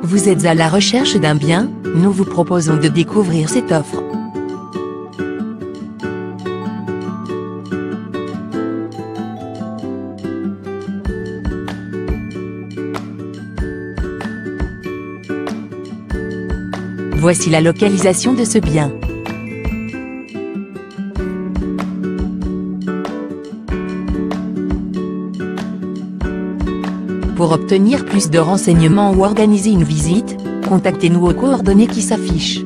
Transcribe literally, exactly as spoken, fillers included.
Vous êtes à la recherche d'un bien? Nous vous proposons de découvrir cette offre. Voici la localisation de ce bien. Pour obtenir plus de renseignements ou organiser une visite, contactez-nous aux coordonnées qui s'affichent.